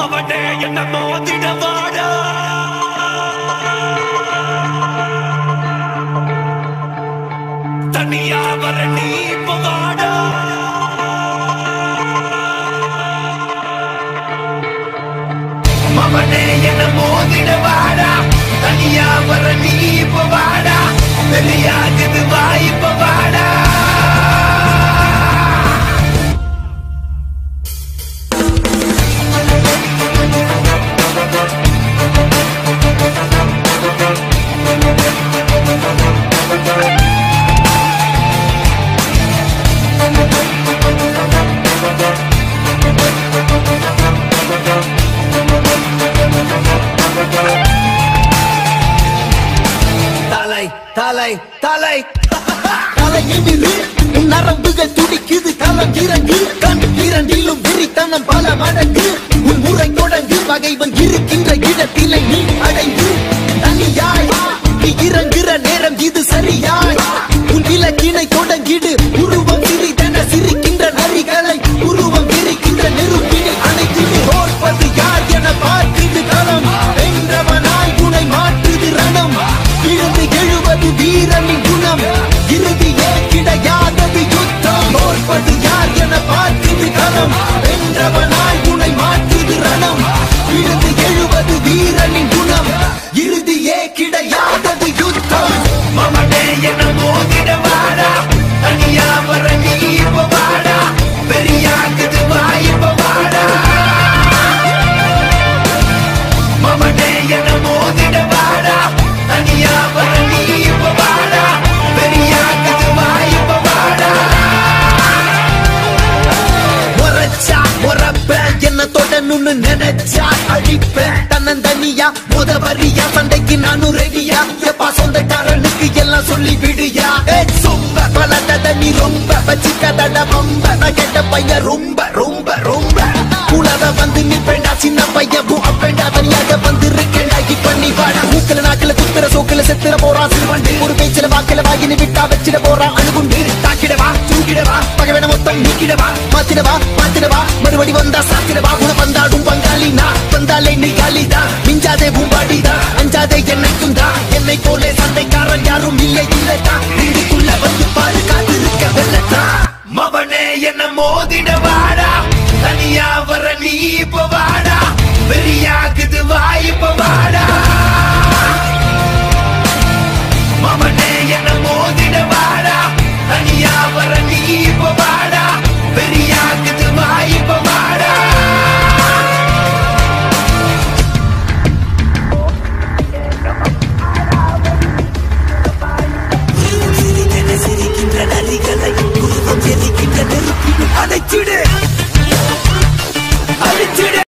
mavane enna modhida Vada taniya vara nee ipo Vada mavane enna modhida Vada taniya vara nee ipo Vada veliyagudhu va ipo Vada Talai தலையினிலே உன் நரம்புகள் துடிக்குது களம் இறங்கு கண் இரண்டிலும் வெறித்தனம் பல மடங்கு உன் முறை தொடங்கு பகைவன் இருக்கின்ற இடத்திலே நீ அடைந்து தனியாய் நீ இறங்குற நேரம் இது சரியாய் உன் இலக்கினை தொடங்கிடு உருவம் சிறிதென சிரிக்கின்ற நரிகளை உருவம் விரிக்கின்ற நெருப்பினை அணைத்திடு தோற்பது யார் என பார்க்குது களம் வென்றவனாய் உனை மாற்றுது ரணம் விழுந்து எழுவது வீரனின் குணம் இறுதியே கிடையாதது யுத்தம் தோற்பது யார் என பார்க்குது களம் வென்றவனாய் உனை மாற்றுது ரணம் விழுந்து எழுவது வீரனின் குணம் இறுதியே கிடையாதது யுத்தம் mavane enna modhida Vada taniya vara nee ipo Vada veliyagudhu va ipo Vada mavane enna modhida Vada taniya vara nee ipo Vada veliyagudhu va ipo Vada உரச்சா உரப்ப என்ன தொடணும்னு நினைச்சா அழிப்பேன் தன்னந்தனியா முதவரியா சண்டைக்கு நானும் ரெடியா எப்பா சொந்தக்காரனுக்கு எல்லாம் சொல்லி விடுயா சொம்ப பலத நீ ரொம்ப வச்சுக்கதட ரொம்ப நான் கேட்ட பையன் ரொம்ப ரொம்ப ரொம்ப உலக வந்து நிப்பேண்டா சின்ன பையன் அப்பேண்டா தனியாக வந்து இருக்கேண்டா இப்ப நீ வாடா மூக்கல நாக்கல குத்துற சோக்கல செத்துற போறான் சிறுவண்டு ஒரு பேச்சில வாக்கல வாயினு விட்டா வச்சிட போறான் அணுகுண்டு தாக்கிடவா தூக்கிடவா பகவன மொத்தம் நீக்கிடவா மாத்திடவா மறுபடி வந்தா சாத்திடவா உன வந்தாடும் பங்காளி நான் வந்தாலே நீ காலிதா மிஞ்சாதே பூம்பாடிதா அஞ்சாதே என்னைக்கும் தான் என்னை போலே சண்டைக்காரன் யாரும் இல்லை இல்லைதான் வீடுக்குள்ள வந்து பாரு காத்திருக்க வெள்ளத்தான் mavane enna modhida Vada taniya vara nee ipo Vada veliyagudhu va ipo Vada mavane enna modhida Vada taniya vara nee ipo Vada veliyagudhu va ipo Vada சிரிக்கின்ற நரிகளை உருவம் எரிக்கின்ற நெருப்பினும் அடைச்சிடு